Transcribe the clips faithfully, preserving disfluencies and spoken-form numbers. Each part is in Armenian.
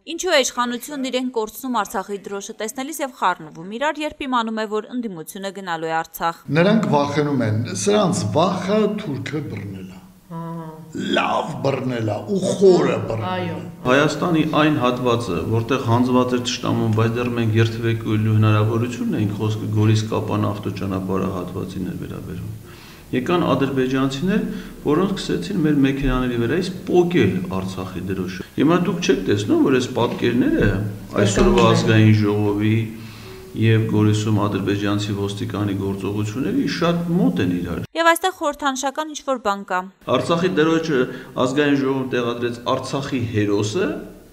Ինչու է իշխանությունն իրեն կորցնում Արցախի դրոշը տեսնելիս եւ խառնվում իրար, երբ իմանում է, որ ընդդիմությունը գնալու է Արցախ։ Նրանք վախենում են, սրանց վախը թուրքը բռնել է։ Լավ բռնել է ու խորը բռնել է։ Հայաստանի այն հատվածը, որտեղ հանձված էր թշնամուն, բայց դեռ մենք երթվելու հնարավորություն ունենք, խոսքը Գորիս-Կապան ավտոճանապարհը հատվածին է վերաբերում։ Եկան ադրբեջանցիներ, որոնք սկսեցին մեր մեքենաների վրայից պոկել Արցախի դրոշը։ Հիմա դուք չեք տեսնում, որ այս պատկերները այսօրվա ազգային ժողովի եւ Գորիսում ադրբեջանցի ոստիկանի գործողությունների շատ մոտ են իրար։ Եվ այստեղ խորհրդանշական ինչ-որ բան կա։ Արցախի դրոշը ազգային ժողովում տեղադրեց Արցախի հերոսը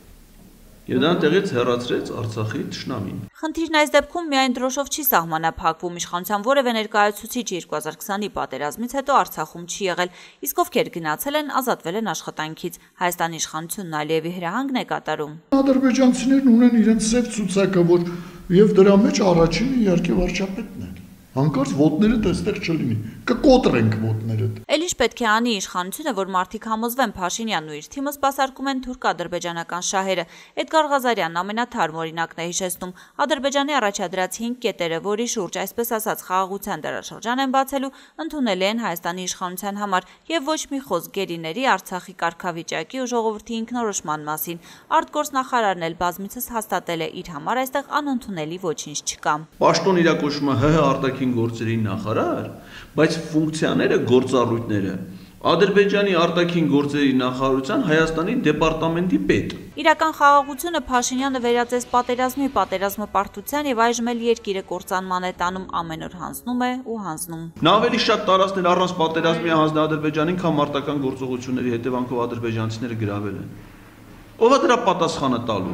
եւ դա տեղից հեռացրեց Արցախի թշնամին։ Խնդիրն այս դեպքում միայն դրոշով չի սահմանափակվում, իշխանության որևէ ներկայացուցիչ երկու հազար քսանի պատերազմից հետո Արցախում չի եղել, իսկ ովքեր գնացել են, ազատվել են աշխատանքից։ Հայաստանի իշխանությունն Ալիևի հրահանգն է կատարում։ Ադրբեջանցիներն ունեն իրենց սև ցուցակը, որ եւ դրա մեջ առաջինը իհարկե վարչապետն է։ Հանկարծ ոտները դեստեղ չլինի, կկոտրենք ոտները։ Էլ ինչ պետք է անի իշխանությունը, որ մարդիկ համոզվեն Փաշինյանն ու իր թիմը սպասարկում են թուրք-ադրբեջանական շահերը։ Էդգար Ղազարյանն ամենաթարմ օրինակն է հիշեցնում։ Ադրբեջանի առաջադրած հինգ կետերը, որի շուրջ այսպես ասած խաղաղության դարաշրջան են բացելու, ընդունելի են Հայաստանի իշխանության համար եւ ոչ մի խոսք գերիների Արցախի կարգավիճակի ու ժողովրդի ինքնորոշման մասին։ Արտգործնախարարն էլ բազմիցս հաստատել է իր համար այստեղ անընդունելի ոչինչ չկա։ Պաշտոն իրակոչումը ՀՀ արտաքին գործերի նախարար, բայց ֆունկցիաները, գործառույթները Ադրբեջանի արտաքին գործերի նախարարության Հայաստանի դեպարտամենտի պետ։ Իրական խաղաղությունը Փաշինյանը վերածեց պատերազմի, պատերազմը պարտության եւ այժմ էլ երկիրը կործանման է տանում, ամեն օր հանձնում է ու հանձնում։ Նա ավելի շատ տարածքներ առանց պատերազմի հանձնել Ադրբեջանին, քան մարտական գործողությունների հետևանքով ադրբեջանցիները գրավել են։ Ո՞վ է դրա պատասխանը տալու։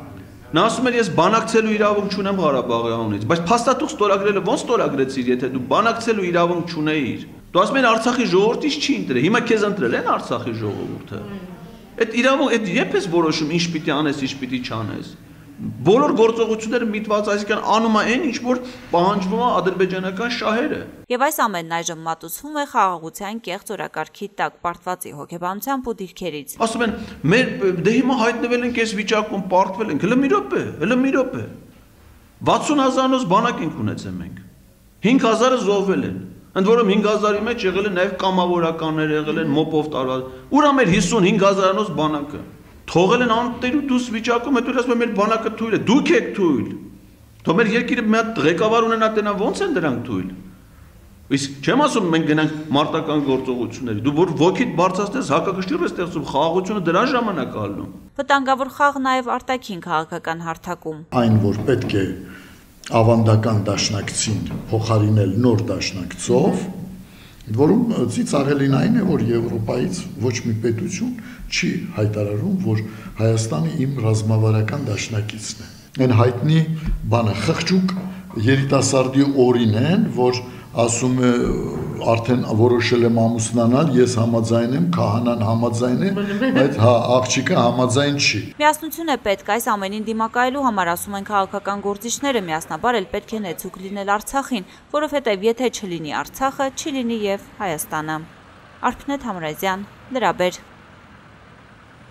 Նա ասում էր, ես բանակցելու իրավունք չունեմ Ղարաբաղի անունից, բայց փաստաթուղթ ստորագրելը ո՞նց ստորագրեցիր, եթե դու բանակցելու իրավունք չունեիր։ Դու ասում ես Արցախի ժողովրդից չի ընտրել, հիմա քեզ ընտրել են Արցախի ժողովուրդը։ Այդ իրավունք, այդ երբ ես որոշում ինչ պիտի անես, ինչ պիտի չանես։ Բոլոր գործողությունները միտված, այսինքն անում է այն, ինչ որ պահանջվում է ադրբեջանական շահերը։ Եվ այս ամենն այժմ մատուցվում է խաղաղության կեղծ օրակարգի տակ, պարտվածի հոգեբանությամբ ու դիրքերից։ Ասում են, մեր դե հիմա հայտնվել ենք այս վիճակում, պարտվել ենք, հələ մի րոպե, հələ մի րոպե։ վաթսուն հազարանոց բանակ ենք ունեցել մենք։ հինգ հազարը զոհվել են։ Ընդ որում հինգ հազարի մեջ եղել են նաև կամավորականներ, եղել են մոպով տարված։ Ուր է մեր հիսունհինգ հազարանոց բանակը։ Թողել են անտեր ու դուս վիճակում, հետո ասում են մեր բանակը թույլ է, դուք եք թույլ։ Թող մեր երկիրը մի հատ ղեկավար ունենա, տենա ո՞նց են դրանք թույլ։ Իսկ չեմ ասում մենք գնանք մարտական գործողությունների, դու որ ոգիդ բարձրացնես հակակշիռ ես ստեղծում, խաղաղությունը դրա ժամանակ է ալնում։ Վտանգավոր խաղ նաև արտաքին քաղաքական հարթակում։ Այն որ պետք է ավանդական դաշնակցին փոխարինել նոր դաշնակցով, որում ծիծաղելին այն է, որ Եվրոպայից ոչ մի պետություն չի հայտարարում, որ Հայաստանը իմ ռազմավարական դաշնակիցն է։ Այն հայտնի բանը խղճուկ երիտասարդի օրին են, որ ասում է արդեն որոշել եմ ամուսնանալ, ես համաձայն եմ, քահանան համաձայն է, բայց հա աղջիկը համաձայն չի։ Միասնություն է պետք այս ամենին դիմակայելու համար, ասում են քաղաքական գործիչները, միասնաբար էլ պետք է նեցուկ լինել Արցախին, որովհետև եթե չլինի Արցախը, չի լինի եւ Հայաստանը։ Արփինե Թամրազյան, Լրաբեր։